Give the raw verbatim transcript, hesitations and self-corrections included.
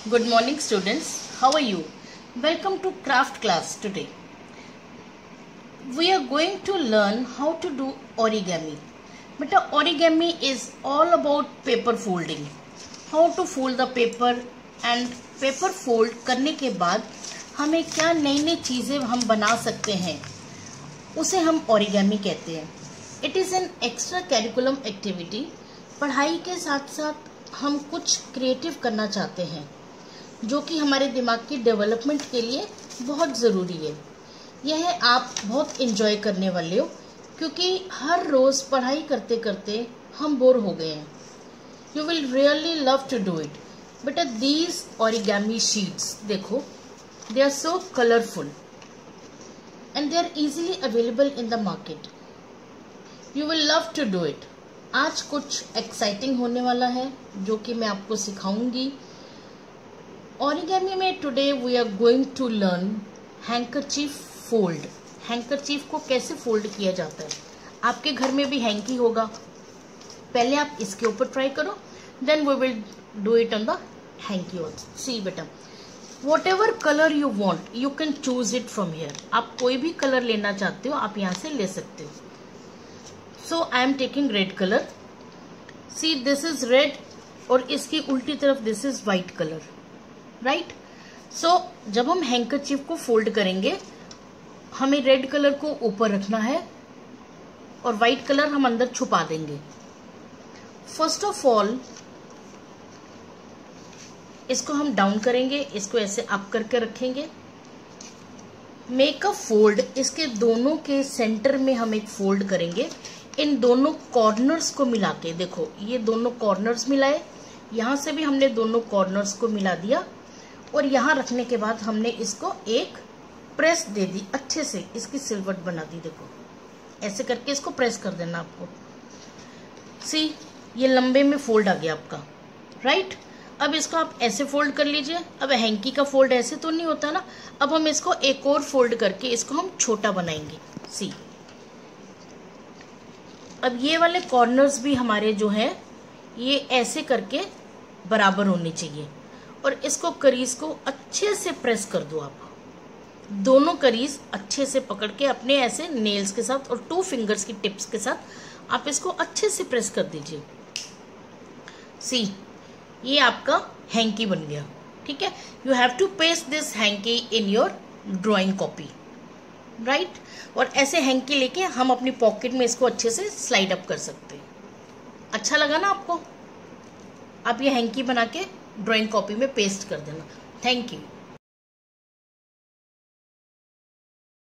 Good morning students, how are you? Welcome to craft class today. We are going to learn how to do origami. But origami is all about paper folding. How to fold the paper and paper fold करने के बाद हमें क्या नई नई चीज़ें हम बना सकते हैं, उसे हम origami कहते हैं. It is an extra curriculum activity. पढ़ाई के साथ साथ हम कुछ क्रिएटिव करना चाहते हैं जो कि हमारे दिमाग की डेवलपमेंट के लिए बहुत ज़रूरी है. यह आप बहुत इन्जॉय करने वाले हो क्योंकि हर रोज़ पढ़ाई करते करते हम बोर हो गए हैं. You will really love to do it. बेटा दीज ऑरिगेमी शीट्स देखो, they are so colourful and they are easily available in the market. You will love to do it. आज कुछ एक्साइटिंग होने वाला है जो कि मैं आपको सिखाऊंगी. ऑरिगेमी में today we are going to learn handkerchief fold. Handkerchief को कैसे फोल्ड किया जाता है. आपके घर में भी हैंकी होगा. पहले आप इसके ऊपर ट्राई करो, then we will do it on the hanky also. See बेटा, whatever colour you want you can choose it from here. आप कोई भी कलर लेना चाहते हो आप यहाँ से ले सकते हो. So I am taking red colour. See this is red और इसकी उल्टी तरफ this is white colour, right. So जब हम हैंकरचीफ को फोल्ड करेंगे हमें रेड कलर को ऊपर रखना है और व्हाइट कलर हम अंदर छुपा देंगे. फर्स्ट ऑफ ऑल इसको हम डाउन करेंगे, इसको ऐसे अप करके रखेंगे. Make a fold. इसके दोनों के सेंटर में हम एक फोल्ड करेंगे. इन दोनों कॉर्नर्स को मिला के देखो, ये दोनों कॉर्नर्स मिलाए, यहां से भी हमने दोनों कॉर्नर्स को मिला दिया और यहां रखने के बाद हमने इसको एक प्रेस दे दी, अच्छे से इसकी सिलवट बना दी. देखो ऐसे करके इसको प्रेस कर देना आपको. सी ये लंबे में फोल्ड आ गया आपका, राइट. अब इसको आप ऐसे फोल्ड कर लीजिए. अब हैंकी का फोल्ड ऐसे तो नहीं होता ना. अब हम इसको एक और फोल्ड करके इसको हम छोटा बनाएंगे. सी अब ये वाले कॉर्नर्स भी हमारे जो हैं ये ऐसे करके बराबर होने चाहिए और इसको करीज को अच्छे से प्रेस कर दो. आप दोनों करीज अच्छे से पकड़ के अपने ऐसे नेल्स के साथ और टू फिंगर्स की टिप्स के साथ आप इसको अच्छे से प्रेस कर दीजिए. सी ये आपका हैंकी बन गया, ठीक है. You have to paste this hanky in your drawing copy, right. और ऐसे हैंकी लेके हम अपनी पॉकेट में इसको अच्छे से स्लाइड अप कर सकते हैं. अच्छा लगा ना आपको. आप ये हैंकी बना के ड्राइंग कॉपी में पेस्ट कर देना. Thank you.